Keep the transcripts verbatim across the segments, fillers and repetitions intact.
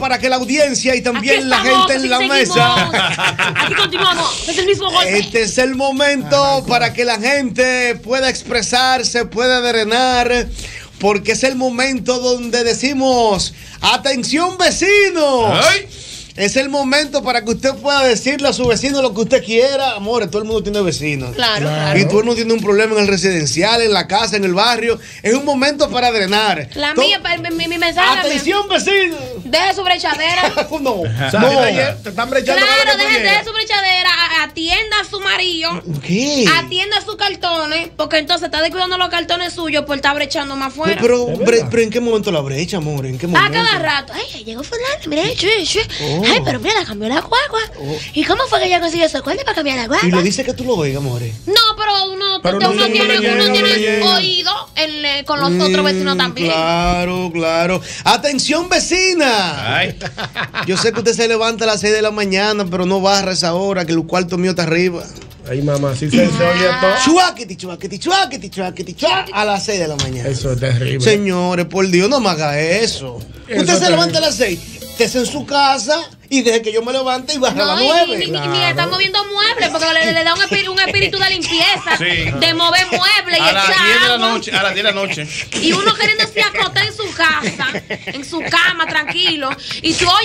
para que la audiencia y también la estamos, gente en la seguimos. mesa. Aquí continuamos. Es el mismo golpe. Este es el momento para que la gente pueda expresarse, pueda drenar, porque es el momento donde decimos: atención, vecino. Ay. Es el momento para que usted pueda decirle a su vecino lo que usted quiera. Amores, todo el mundo tiene vecinos. Claro, claro. Y todo el mundo tiene un problema en el residencial, en la casa, en el barrio. Es un momento para drenar. La To- mía, pa- mi, mi mensaje. Atención, vecino. Deje su brechadera. No, O sea, no. te, te están brechando cada Claro, vez que tú deje, llegas. deje su brechadera. a- Atienda a su marido. ¿Qué? Atienda sus cartones. Porque entonces está descuidando los cartones suyos por estar brechando más fuera. Pero, bre- pero ¿en qué momento la brecha, amor? ¿En qué A momento? cada rato. Ay, llegó fulano, mira, che, che. Oh. Ay, pero mira, cambió la guagua. Oh. ¿Y cómo fue que ella consiguió esos cuernos para cambiar la guagua? Y le dice que tú lo oigas, amores. No, pero uno, Pero uno, no, no, tiene, no le uno llega, tiene no le llega. oído en, eh, con los otros vecinos Mm, también. Claro, claro. Atención, vecina. Ay. Yo sé que usted se levanta a las seis de la mañana, pero no barra a esa hora, que el cuarto mío está arriba. Ay, mamá, si se, se oye todo. Chuaquiti, chuaquiti, chuaquiti, chuaquiti, chua, a las seis de la mañana. Eso es terrible. Señores, por Dios, no me haga eso. Eso Usted es se levanta a terrible. las seis, estés en su casa y deje que yo me levante y baje a No, las y, nueve. ni, ni, ni están moviendo muebles porque le, le da un espíritu, un espíritu de limpieza, Sí. de mover muebles y A las echar diez de la agua. noche, a las diez de la noche. Y uno queriéndose acostar en su casa, en su cama, tranquilo. Y tú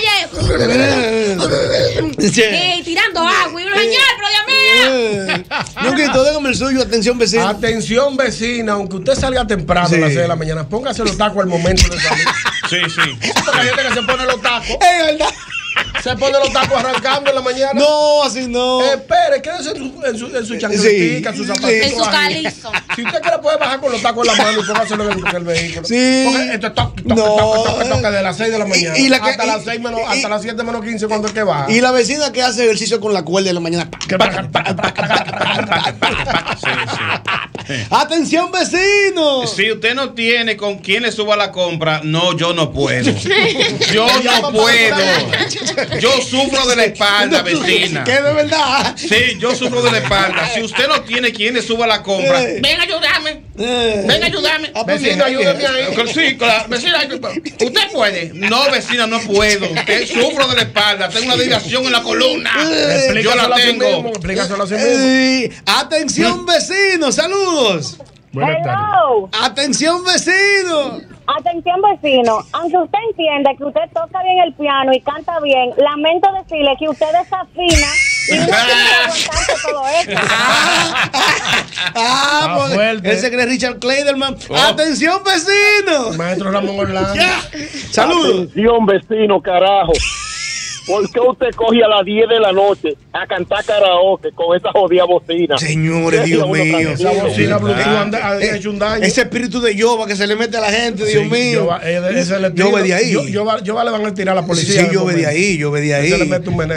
oyes Sí. eh, tirando agua. Y uno, señor, pero Dios mío. No, quito, déjame el suyo. Atención, vecino. Atención, vecina, aunque usted salga temprano Sí. a las seis de la mañana, póngase los tacos al momento de salir. Sí, sí. Porque hay gente que se pone los tacos, Es verdad. se pone los tacos arrancando en la mañana. No, así no. Eh, espere, quédese en su, en su, en su chancletica, en su Sí, zapatito. sí. En su ahí. calizo. Si usted quiere, puede bajar con los tacos en la mano y póngaselo en el, en el vehículo. Sí. Porque esto es toque, toque, No. toque, toque, toque de las seis de la mañana. Y- y la que- hasta y- las seis menos, y- hasta las siete menos quince cuando es que baja. Y la vecina que hace ejercicio con la cuerda en la mañana. Que baja, pa, pa, pa, pa, pa, pa. Sí, sí. Atención, vecino. Si usted no tiene con quién le suba la compra, no, yo no puedo. Yo no puedo. Yo sufro de la espalda, vecina. Que de verdad. Sí, yo sufro de la espalda. Si usted no tiene quien le suba la compra, Eh. ven a ayudarme. Eh. Ven a ayudarme. Ah, pues Vecino, bien, ayúdeme bien. ahí. Sí, claro. Vecina, ¿usted puede? No, vecina, no puedo. Usted sufro de la espalda. Tengo una desviación en la columna. Yo Explícaselo la a sí tengo. mismo, explícaselo a sí mismo. Eh, atención, vecino. Saludos. Buenas tardes. Hello. Atención, vecino. Atención, vecino. Aunque usted entiende que usted toca bien el piano y canta bien, lamento decirle que usted desafina y no tiene que aguantarse todo eso. Ah, ah, Está porque fuerte. él se cree Richard Clayderman. Oh. Atención, vecino. Maestro Ramón Orlando. Ya. Saludos. Atención, vecino, carajo. ¿Por qué usted coge a las diez de la noche a cantar karaoke con esa jodida bocina? Señores, Dios Uno mío. tranquilo. La bocina Bluetooth Ah. anda- ha Eh, hecho un daño. Ese espíritu de Yoba que se le mete a la gente, Dios Sí, mío. Yoba, eh, ese es el Yo estilo. ve de ahí. Yo, yo, va- yo va- le van a tirar a la Sí, policía. sí, yo ve de ahí, yo ve de ahí. Se le mete un meneo.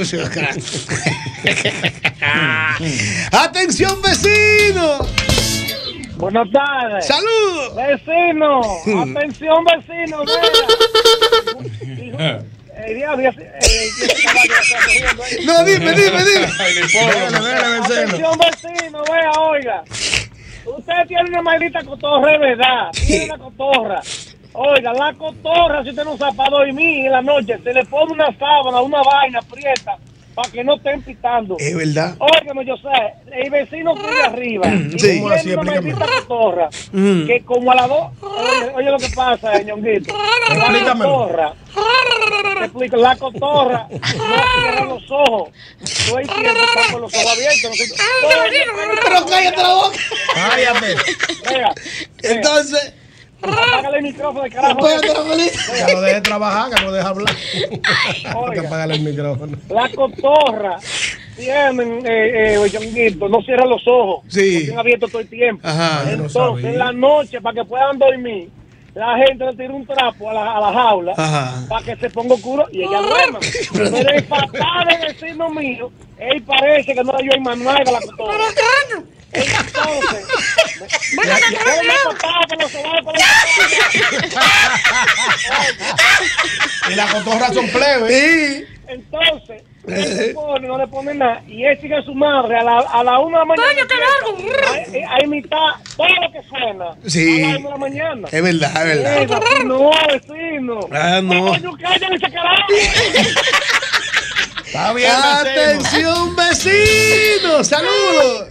Atención, vecino. Buenas tardes. Saludos. Vecino, atención, vecino. vea. Eh, diablo, eh, ese caballo está corriendo ahí. No, dime, dime, dime. Ay, mi Dele, pobre. dele, vecino. Atención, vecino, vea, oiga. Usted tiene una maldita cotorra, de verdad. Tiene una cotorra. Oiga, la cotorra, si usted no sabe para dormir en la noche, se le pone una sábana, una vaina prieta, para que no estén pitando. Es verdad. Óigame, yo sé, el vecino de arriba. Y Sí. ¿Cómo así? tiene una Explícame. maldita cotorra. Mm. Que como a las dos. Oye, oye lo que pasa, ñonguito. La Explícamelo. cotorra. Te explico, la cotorra no cierra los ojos. Todo el tiempo está con los ojos abiertos. No sé- todo el tiempo- Pero cállate la boca. Cállate. Vea, vea, Entonces, apágale el micrófono de carajo. apágate la bolita. Que lo deje trabajar, que lo deje hablar. Hay que Oiga, apagarle el micrófono. la cotorra tienen, eh, eh, ñonguito, no cierra los ojos. Sí. Lo tienen abiertos todo el tiempo. Ajá. Yo no Entonces, sabía. en la noche, para que puedan dormir, la gente le tira un trapo a la, a la jaula Ajá. para que se ponga oscuro y ella duerma. Pero el papá del vecino mío, él parece que no le dio el manual de la cotorra. Entonces, me- me- me contaba que no se va con la- Y las cotorras son plebes. Sí. Entonces, él se pone, no le pone nada, y él sigue a su madre a la, a la una de la mañana. ¡Coño, qué largo! A, a imitar todo lo que suena. Sí. A la una de la mañana. Es verdad, es verdad. Mira, no, vecino. Ah, no. Coño, cállate ese carajo. Está bien, Atención, vecinos. Saludos.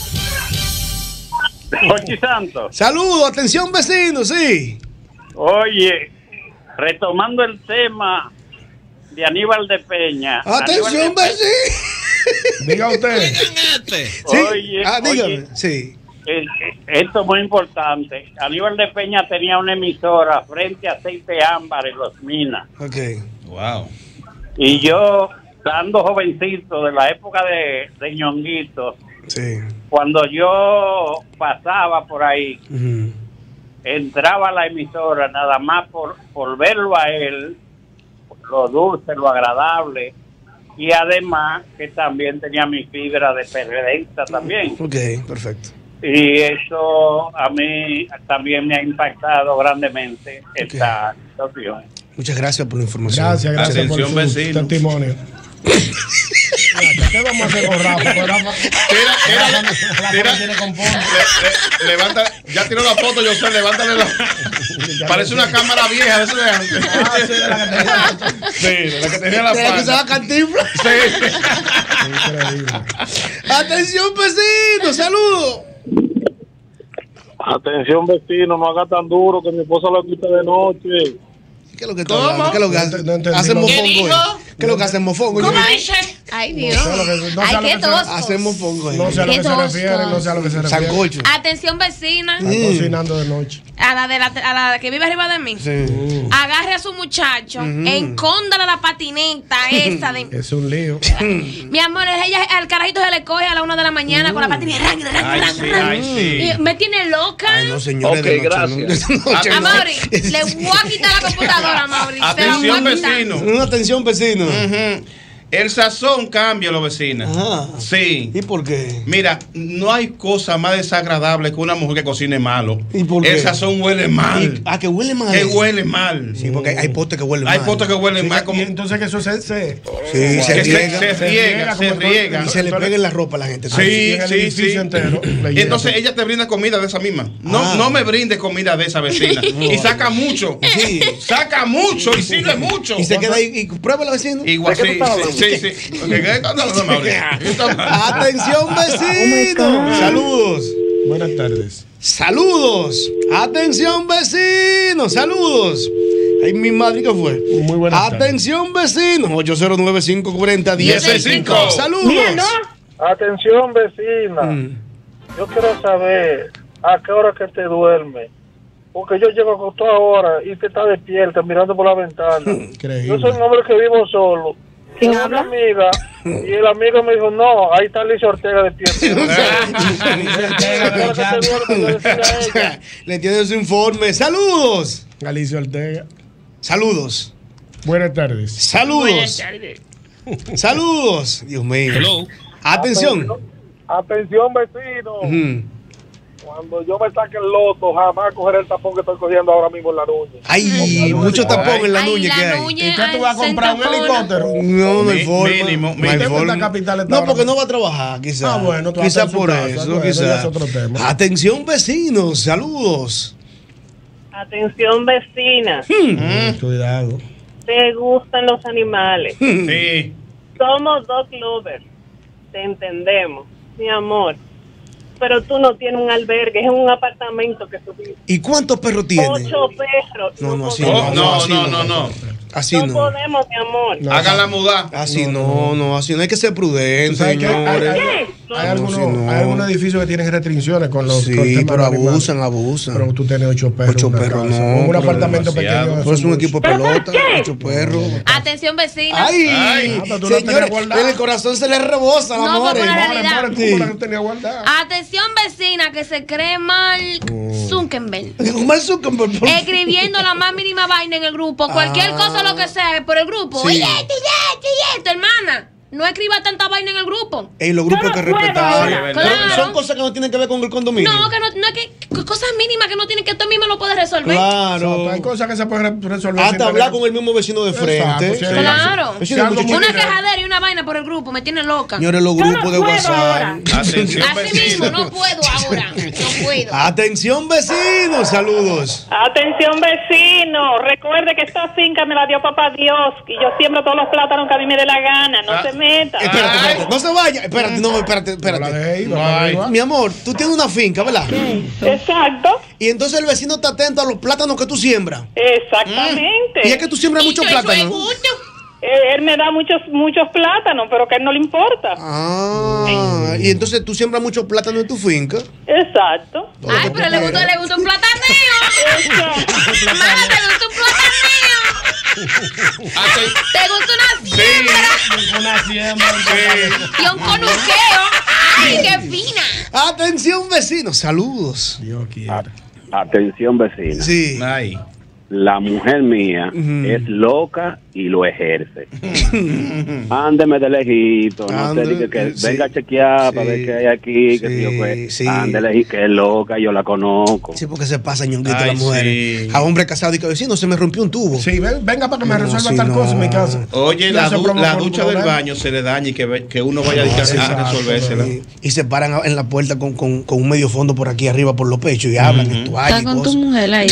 Jorge Santos. Saludos, atención, vecinos, sí. Oye, retomando el tema de Aníbal de Peña. Atención, Aníbal de Peña, vecinos. Diga usted. Sí. Oye, ah, dígame, oye. sí. eh, esto es muy importante. Aníbal de Peña tenía una emisora frente a Aceite Ámbar en Los Minas. Ok. Wow. Y yo, estando jovencito de la época de, de Ñonguito, Sí. cuando yo pasaba por ahí, Ujú. entraba a la emisora nada más por, por verlo a él, lo dulce, lo agradable, y además que también tenía mi fibra de periodista también. Ok, perfecto. Y eso a mí también me ha impactado grandemente esta situación. Muchas gracias por la información. Gracias, gracias Atención, por su vecino. testimonio. Mira, ¿qué vamos a hacer con Rafa? Pues Rafa- Tira, tira, Rafa tira. no tiene compondo. Le- le- levanta, ya tiró la foto, yo sé, levántale la. Parece una cámara vieja de eso de antes. Ah, sí, de la que tenía. Sí, de la que tenía la Tenía que usar falda. Cantinflas. Sí. Increíble. Atención, vecinos, saludos. Atención, vecino, no haga tan duro que mi esposa lo quita de noche. ¿Qué es lo que está hablando? ¿Qué es lo que No hace? ent- no entendí. Hacen ¿Qué mofongo. dijo? eh. ¿Qué es lo que hacen mofongo? ¿Cómo Yo- dice? Ay, Dios. No sé a lo que- no sé a Ay, lo qué que se- tosco. Hacen mofongo. eh. No sé a lo Qué que se tosco. refiere, no sé a lo que se refiere. Sancocho. Atención, vecina. Está cocinando de noche. A la, de la, a la que vive arriba de mí. Sí. Agarre a su muchacho, encóndale la patineta esa de. Es un lío. Mi amor, ella al carajito se le coge a la una de la mañana con la patineta. Ran, ran, Ay, ran, sí, ran. ay, sí. Y me tiene loca. Ay, no, señores. Ok, de noche, gracias. no. De noche, A no. Mauri, le voy a quitar la computadora, Mauri. Se la voy a Atención, quitar. vecino. Una atención, vecino. Ujú. El sazón cambia, los vecinos. Ajá. Sí. ¿Y por qué? Mira, no hay cosa más desagradable que una mujer que cocine malo. ¿Y por qué? El sazón huele mal. Y- ah, que huele mal. Que huele mal. Sí, porque hay, hay postes que huelen Hay mal. postes que huelen mal. Como Y entonces que eso se... se Sí, se que se, riega. se riega, se como- riega. Y se le pega en la ropa a la gente. y Sí, en el sí, edificio sí. entero le Y llega. entonces ella te brinda comida de esa misma. No, Ah. no me brinde comida de esa vecina. Y saca mucho. Sí. Saca mucho y sirve mucho. Y se queda ahí. Y prueba la vecina. Igual ¿De qué sí, tú estás sí, sí, sí. Ok, ¿qué? No, no, no, Mauri. ¿Qué está hablando? Atención, vecino. Saludos. Buenas tardes. Saludos. Atención, vecinos. Saludos. Ay, mi madre, ¿qué fue? Muy buenas tardes. Atención, vecinos. ocho cero nueve, cinco cuatro cero, uno cero seis cinco. diez sesenta y cinco. Saludos. Atención, vecina. Mm. Yo quiero saber a qué hora que te duermes. Porque yo llego con toda hora y te está despierta mirando por la ventana. Increíble. Yo soy un hombre que vivo solo. ¿Quién Tengo habla? una amiga y el amigo me dijo, no, ahí está Alicia Ortega despierta. Le tiene su informe. Saludos. Galicia Ortega. Saludos. Buenas tardes. Saludos. Saludos. Dios mío. Atención. Atención, vecino. Ujú. Cuando yo me saque el loto, jamás cogeré el tapón que estoy cogiendo ahora mismo en la nuña. Ay, mucho tapón en la Ay, nuña la que hay. nuña. ¿Y qué tú vas a comprar? ¿Un Centropona. helicóptero? No, no hay Mi- forma. mínimo, no hay mínimo. forma. Esta capital está No, ahora porque mismo. no va a trabajar, quizás. Ah, bueno, tú vas a quizás estar en su por casa, eso, bueno, quizás. ya es otro tema. Atención, vecinos, saludos. Atención, vecina. Cuidado. ¿Te gustan los animales? Sí. Somos dog lovers. Te entendemos, mi amor. Pero tú no tienes un albergue, es un apartamento que tú vives. ¿Y cuántos perros tiene? Ocho perros. No, no, así podemos. Oh, no, así no, no, no. Así No no. podemos, mi amor. No, Hagan la muda. Así no, no, así no hay que ser ¿Tú prudente, sabes que hay, señores. hay- hay No, algunos, sí, no. hay algunos edificios que tienen restricciones con los con el Sí, tema pero de los abusan, animales. abusan. Pero tú tienes ocho perros. Ocho en una perros, casa. no, Un pero apartamento demasiado. pequeño. Pues es un mucho. equipo de pelota, ocho perros. Atención, vecina. Ay, Ay. Ah, pero tú la tenías señores, guardada. en el corazón se le rebosa la No, amor. por la More, realidad. more, ¿cómo la tenía guardada? Atención, vecina, que se cree mal Zuckerberg. Mark Zuckerberg, por- Escribiendo la más mínima vaina en el grupo. Cualquier Ah. cosa, lo que sea, por el grupo. Sí. Y esto, y esto, y esto, hermana. No escriba tanta vaina en el grupo. Ey, los grupos hay que respetar. Sí, es verdad. Pero Claro. son cosas que no tienen que ver con el condominio. No, que no, no es que. cosas mínimas que no tienen que tú mismo lo puedes resolver. Claro. Exacto, hay cosas que se pueden re- resolver. Hasta sin hablar tener- con el mismo vecino de frente. Exacto, sí, Claro. Vecino, algo muchacho, Una Mira. quejadera y una vaina por el grupo me tiene loca. Señores, los Yo no grupos de puedo WhatsApp. ahora. Atención, Así mismo, vecino. no puedo ahora. No puedo. Atención, vecinos. Saludos. Atención vecino, recuerde que esta finca me la dio papá Dios y yo siembro todos los plátanos que a mí me dé la gana, no Ah. se meta. Espérate, Ay. espérate. No se vaya. Espérate, no, espérate, No la espérate. dejé ir, va para Ay. arriba. Mi amor, tú tienes una finca, ¿verdad? Exacto, Y entonces el vecino está atento a los plátanos que tú siembras. exactamente. Y es que tú siembras muchos Dicho y plátanos. sueño. Eh, él me da muchos muchos plátanos, pero que a él no le importa. Ah, y entonces tú siembras muchos plátanos en tu finca. Exacto. Todo lo Ay, que pero tú le gusta, quieras. le gusta un plataneo. Exacto. Mala, te gusta un plataneo. Aten- Te gusta una siembra. Una siembra. Sí. Y un conuqueo. Ay, qué fina. Atención, vecinos. Saludos. Dios quiera. Atención vecina, Sí. Ay. la mujer mía Ujú. es loca y lo ejerce. Ándeme de lejito, no Ande, sé, diga que sí. venga a chequear para Sí. ver qué hay aquí, que Sí, si yo pues, sí. ande lejito, que es loca, yo la conozco. Sí, porque se pasa ñonguito Ay, las mujeres. sí. A hombre casado y que vecino se me rompió un tubo. Sí, ven- venga para que me No, resuelva sí, tal no. cosa en mi casa. Oye, Y la, eso du- provoca la un ducha del problema. baño se le daña y que, ve- que uno vaya a, dedicarse a exacto, resolvérsela. Y, y se paran en la puerta con, con, con un medio fondo por aquí arriba por los pechos y hablan en toalla y cosas. mujer ahí.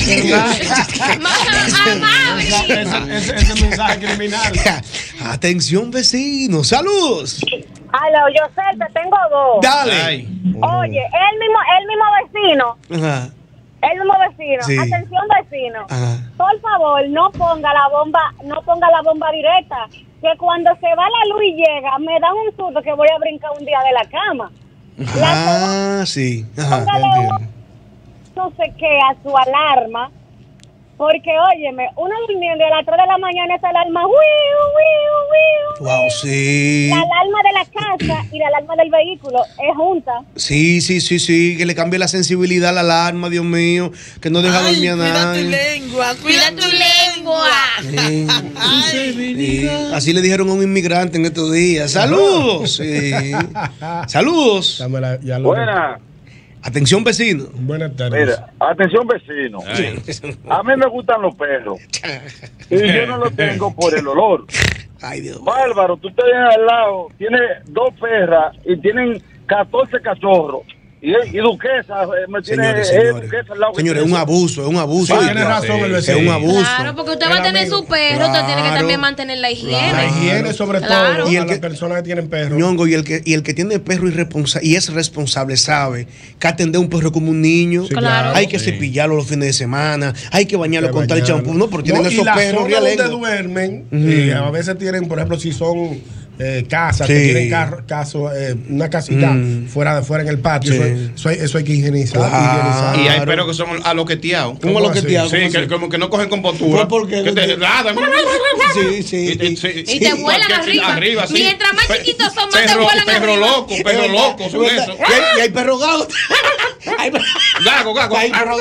Ese, ese, ese mensaje criminal. Atención, vecinos. Saludos. Aló, yo sé, te tengo dos. Dale. Ay. Oye, el mismo, el mismo vecino, Ajá. el mismo vecino, Sí. atención vecino, Ajá. por favor, no ponga la bomba, no ponga la bomba directa, que cuando se va la luz y llega, me dan un susto que voy a brincar un día de la cama. Ah, sí. Ajá. Póngale entiendo. un- no sé qué a su alarma, porque óyeme, uno durmiendo y a las tres de la mañana esa alarma, wiu, wiu, wiu, Wow, sí. la alarma de la casa y la alarma del vehículo es junta. Sí, sí, sí, sí. Que le cambie la sensibilidad a la alarma, Dios mío. Que no deja dormir a nadie. Cuida tu lengua. Sí. Sí. Así le dijeron a un inmigrante en estos días. Saludos. Sí. Saludos. Dámela, ya lo- Buena, Atención, vecino. Buenas tardes. mira, atención vecino. Ay. A mí me gustan los perros. Y yo no los tengo por el olor. Ay, Dios. Bárbaro, tú tienes al lado, tienes dos perras y tienen catorce cachorros. Y, y Duquesa, eh, me tiene Señores, eh, señores. Duquesa al lado. que Señores, es tiene un eso. abuso, es un abuso. Sí, tiene razón el Es vecino. un abuso. Claro, porque usted va a El tener amigo. su perro, usted tiene que Claro. también mantener la higiene. La higiene sobre Claro. todo Y y el a que- las personas que tienen perros. Ñongo, y el que y el que tiene perro irresponsa- y es responsable sabe que atender a un perro como un niño. Sí, Claro. Hay que Sí. cepillarlo los fines de semana, hay que bañarlo Que con tal bañarlo. champú, no, porque tienen No, y esos la perros zona donde realengo. duermen, Ujú. eh, a veces tienen, por ejemplo, si son eh, casas, Sí. que tienen carro, caso, eh, una casita Mm. fuera de fuera en el patio, Sí. eso, eso hay, eso hay que higienizar. Claro. higienizar. Y hay Claro. perros que son aloqueteados. ¿Cómo ¿Cómo lo que así? te hago? Sí, ¿Cómo que así? como que no cogen compostura. ¿Por qué? Que te nada. Sí, sí. Y te- sí, Y sí, te vuelan cualquier- arriba. sí. Mientras más Pe- chiquitos son, más te perro, vuelan Perro arriba. loco, perro Es loco, verdad, son es verdad. eso. Y hay, y hay perro gago. Hay perro- Gago, gago. hay perro-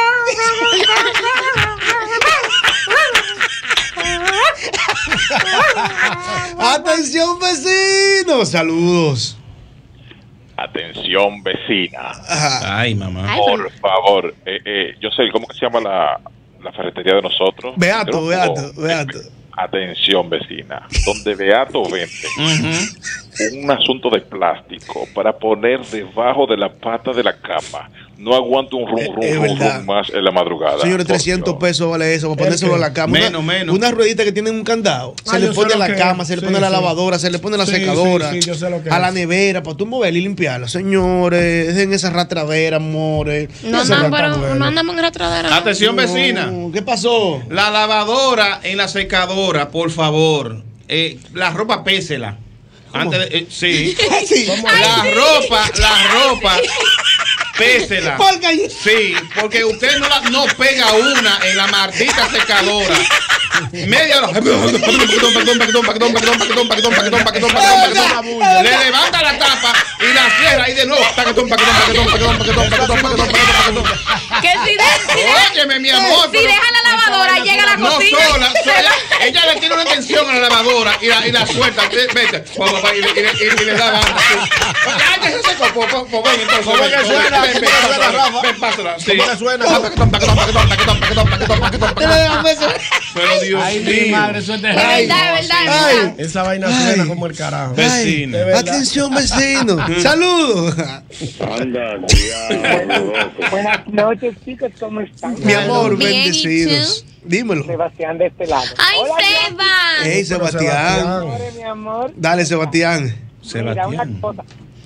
Atención, vecinos. Saludos. Atención vecina, Ajá. Ay, mamá. Ay, por favor, eh, eh, yo sé cómo que se llama la, la ferretería de nosotros. Beato, Creo- Beato, oh, Beato. eh, Atención vecina, donde Beato vende Ujú. un asunto de plástico para poner debajo de la pata de la cama. No aguanto un rum, Eh, rum, es rum, verdad. rum más en la madrugada. Señores, por trescientos Dios. pesos vale eso para ponérselo a la cama. Menos, una, menos. Una ruedita que tiene un candado. Se Ah, le yo pone sé a lo la que cama, es. se le Sí, pone a la sí. lavadora, se le pone a la Sí, secadora, sí, sí, yo sé lo que a la es. nevera para tú moverla y limpiarla. Señores, dejen esa ratradera, amores. No Esa andamos, ratradera. pero no andamos en ratradera. ¿no? Atención, vecina. No, ¿qué pasó? La lavadora en la secadora, por favor. Eh, la ropa pésela. Antes de, eh, sí. Sí. La ropa, la ropa, pésela. Polka y- Sí, porque usted no, la, no pega una en la maldita secadora. Media hora. Perdón, perdón, perdón, perdón, perdón, perdón, perdón, perdón, perdón, perdón, perdón. Le levanta la tapa y la cierra y de nuevo. Paquetón, paquetón, paquetón, paquetón, paquetón, paquetón, paquetón, paquetón, paquetón. Que si, de, si deja, Óyeme, mi amor. si pero- deja la lavadora, llega a la No cocina. sola, sola. Ella le tiene una tensión a la lavadora y la, y la suelta. Vete, pa, pa, pa, y, le, y, le, y, y le da banda. Ay, ya se secó. Pues ven, entonces. ¿Cómo ven, que ven, suena? ven, ¿Cómo ven, que suena, pásala, Rafa? ven, pásala. Sí. ¿Cómo que suena? Paquetón, paquetón, paquetón, paquetón, paquetón, paquetón, paquetón, paquetón. Pero Dios Ay, mi mío. madre, eso es de Es Ay, verdad, no, es verdad, sí. es verdad. Esa vaina suena como el carajo. Vecino. De verdad. Atención, vecino. Saludos. Anda, diablo. Buenas noches, chicos, ¿cómo están? Mi amor, Bien, ¿y bendecidos. Dímelo. Sebastián de este lado. Ay, Hola, Seba. Hey, Pero Sebastián. amores, mi amor. Dale, Sebastián. Mira, una cosa.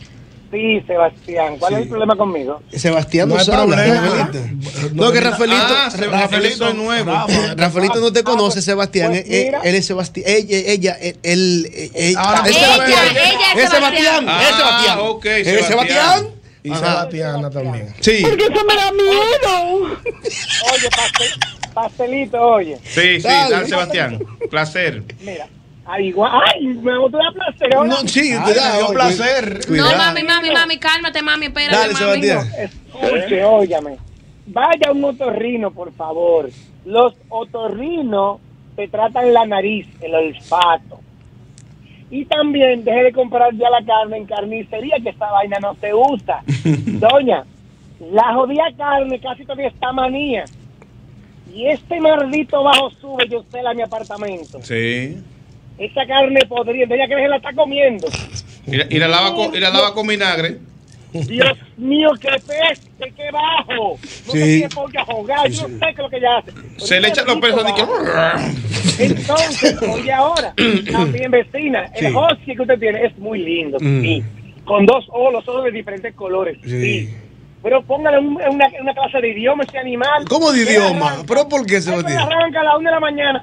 Sí, Sebastián, ¿cuál es el problema conmigo? Sebastián No no hay sabe. problema. Rafaelito. No, que Rafaelito. Ah, se- Rafaelito es nuevo. Rafaelito no te conoce, Sebastián. pues Eh, mira. Él es Sebastián. Ella, ella, él, él, él- Ahora es ella, Sebastián. ella es Es Sebastián. Sebastián. Es Sebastián. Ah, ok, ¿Es Sebastián. Sebastián? Y Ajá. Sebastiana también. Sí. Eso me da miedo. Oye, pastel, pastelito, oye. Sí, sí, Dale. dale, Sebastián. Placer. Mira, ay, igual, ay, me botó la placer. hola. No, sí, Ay, cuidado. me dio placer. No, Cuidado. mami, mami, mami, cálmate, mami, espérate, Dale, mami. Sebastián. Escuche, óyame. Vaya a un otorrino, por favor. Los otorrinos te tratan la nariz, el olfato. Y también deje de comprar ya la carne en carnicería, que esta vaina no se usa. Doña, la jodida carne casi todavía está manía. Y este maldito bajo sube, yo sé, a mi apartamento. Sí. Esa carne podrida, ella que se la está comiendo. Y la, y la lava con, y la lava con vinagre. Dios mío, qué peste, qué bajo. No Sí. sé si es porque ahogar, yo no sé qué es lo que ella hace. Se le echan los pesos de que. Entonces, oye ahora, también vecina, el Sí. husky que usted tiene es muy lindo, Mm. sí. Con dos ojos, los ojos de diferentes colores, sí. Sí. Pero póngale un- una, una clase de idioma ese animal. ¿Cómo de Él idioma? arranca- ¿Pero por qué, él Sebastián? arranca a la una de la mañana.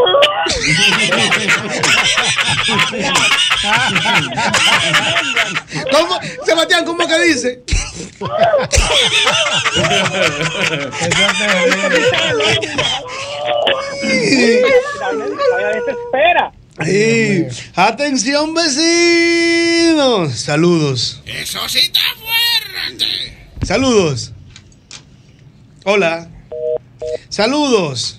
¿Cómo? Sebastián, ¿cómo que dice? La desespera. Sí. Atención, vecinos. Saludos. Eso sí está fuerte. Saludos. Hola. Saludos.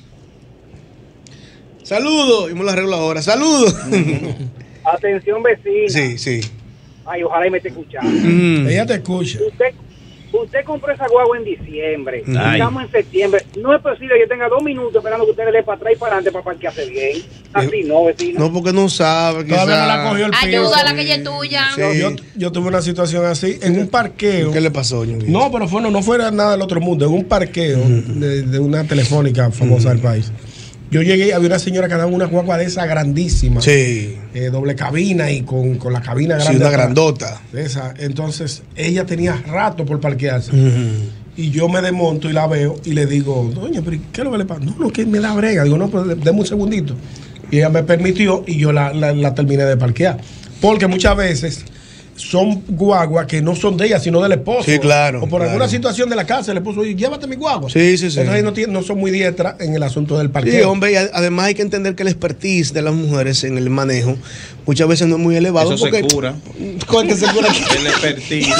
Saludos. Y me lo arreglo ahora. Saludos. Atención, vecina. Sí, sí. Ay, ojalá y me esté escuchando. Mm. Ella te escucha. Usted, usted compró esa guagua en diciembre. Ay. Estamos en septiembre. No es posible que yo tenga dos minutos esperando que usted le dé para atrás y para adelante para parquearse bien. Así no, vecino. No, porque no sabe. Todavía no quizá. la cogió el piso. Ayúdala, que ella es tuya. Sí. Yo, yo tuve una situación así en un parqueo. ¿Qué le pasó, Ñonguito? No, pero fue, no, no fuera nada del otro mundo. En un parqueo de, de una telefónica famosa del país. Yo llegué, había una señora que daba una guagua de esa grandísima. Sí. eh, doble cabina y con, con la cabina grande. Sí, una atrás. grandota. De esa. Entonces, ella tenía rato por parquearse. Ujú. Y yo me desmonto y la veo y le digo, doña, pero ¿qué es lo que le pasa? No, no, que me da brega. Digo, no, pues deme un segundito. Y ella me permitió y yo la, la, la terminé de parquear. Porque muchas veces son guaguas que no son de ella, sino del esposo. Sí, claro, O por claro. alguna situación de la casa, el esposo dice, llévate mi guagua. Sí, sí, sí. Entonces no, tiene- no son muy diestras en el asunto del Sí, parqueo. hombre, y a- además hay que entender que el expertise de las mujeres en el manejo muchas veces no es muy elevado. Eso se porque, cura. ¿Cuál que se cura aquí? El expertise.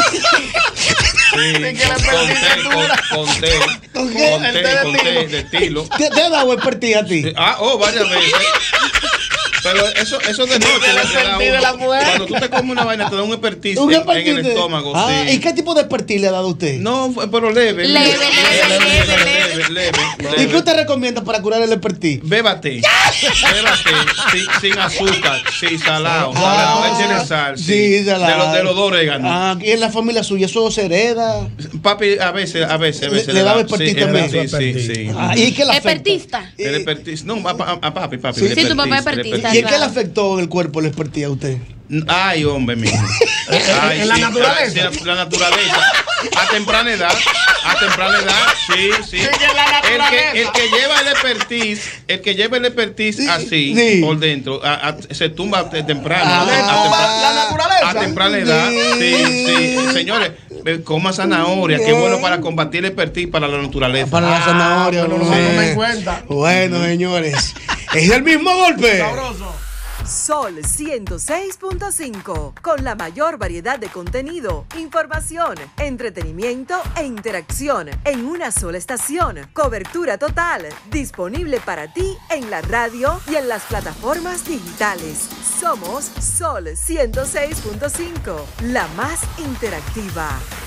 Sí, que la expertise con té, con, con té, ¿Con con qué? té, El té de con té de estilo. ¿Te, te ha dado expertise a ti? Ah, oh, varias veces. Pero eso, eso de noche El le te da expertise de uno. la mujer. Cuando tú te comes una vaina, te da un expertise ¿Un en, expertise en el de- estómago. Ah, sí. ¿y qué tipo de expertise le ha dado a usted? No, fue- pero leve. Leve, leve, leve, leve, leve, ¿Y leve. qué usted recomienda para curar el expertise? Bébate, bébate, sin, sin azúcar, sin salado, Ah, no le eches sal, sí, salado. de los de los dos oréganos. Ah, aquí en la familia suya eso se hereda. Papi, a veces, a veces, a Le- veces le daba da- expertise sí, también. Sí, sí, sí. Ah, ¿y qué le afecta? Expertista. El expertise, no, a, a- a papi, papi. Sí. el Sí, tu papá es expertise, el expertista. ¿Y en qué le claro. afectó el cuerpo el expertise a usted? Ay, hombre mío. Ay, en la sí, naturaleza. sí, la naturaleza. A temprana edad, a temprana edad, sí, sí. El que, el que lleva el expertise, el que lleva el expertise así, sí. por dentro, a- a- se tumba de temprano. Ah, a, le a tumba tempra- la naturaleza. A temprana edad, sí, sí. Señores, eh, coma zanahoria, que es bueno para combatir el expertise para la naturaleza. Para la zanahoria. pero no sí. lo tomen en cuenta. Bueno, señores, es el mismo golpe. Sabroso. Sol ciento seis punto cinco, con la mayor variedad de contenido, información, entretenimiento e interacción en una sola estación. Cobertura total, disponible para ti en la radio y en las plataformas digitales. Somos Sol ciento seis punto cinco, la más interactiva.